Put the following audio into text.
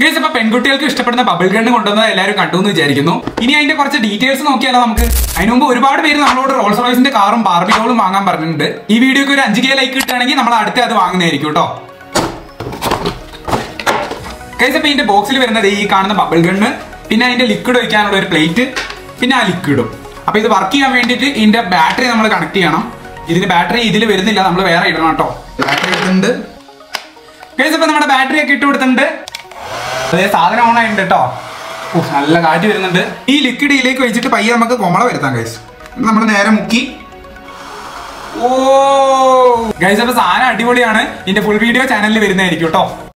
Guys, അപ്പൊ പെൺകുട്ടികൾക്ക് ഇഷ്ടപ്പെടുന്ന ബബിൾ ഗൺ കൊണ്ടുവന്നത് എല്ലാവരും കണ്ടു എന്ന് വിചാരിക്കുന്നു. ഇനി അതിന്റെ കുറച്ച് ഡീറ്റെയിൽസ് നോക്കിയാലോ നമുക്ക്. അതിന് മുമ്പ് ഒരുപാട് പേര് നമ്മളോട് റോൾസ് റോയ്സിന്റെ കാറും ബാർബി ഡോളും വാങ്ങാൻ പറഞ്ഞിട്ടുണ്ട്. ഈ വീഡിയോക്ക് ഒരു 5K ലൈക്ക് കിട്ടുകയാണെങ്കിൽ നമ്മൾ അടുത്ത് അത് വാങ്ങുന്നതായിരിക്കും കേട്ടോ. ഗൈസ്, അപ്പൊ ഇതിന്റെ ബോക്സിൽ വരുന്നത് ഈ കാണുന്ന ബബിൾ ഗണ്ണ്, പിന്നെ അതിന്റെ ലിക്വിഡ് ഒഴിക്കാനുള്ള ഒരു പ്ലേറ്റ്, പിന്നെ ആ ലിക്വിഡും. അപ്പൊ ഇത് വർക്ക് ചെയ്യാൻ വേണ്ടിയിട്ട് ഇതിന്റെ ബാറ്ററി നമ്മൾ കണക്ട് ചെയ്യണം. ഇതിന് ബാറ്ററി ഇതിൽ വരുന്നില്ല, നമ്മൾ വേറെ ഇടണം കേട്ടോ. ബാറ്ററി എടുത്തിട്ടുണ്ട് ഗൈസ്. അപ്പൊ നമ്മുടെ ബാറ്ററി ഒക്കെ ഇട്ട് കൊടുത്തിട്ടുണ്ട്. അതേ സാധനം ഓൺ ആയിട്ടുണ്ട് കേട്ടോ. നല്ല കാറ്റ് വരുന്നുണ്ട്. ഈ ലിക്വിഡ് ഇതിലേക്ക് വെച്ചിട്ട് പയ്യെ നമുക്ക് കൊമള വരുത്താം ഗൈസ്. നമ്മൾ നേരെ മുക്കി. ഓ ഗൈസ്, അപ്പൊ സാധനം അടിപൊളിയാണ്. ഇതിന്റെ ഫുൾ വീഡിയോ ചാനലിൽ വരുന്നതായിരിക്കും കേട്ടോ.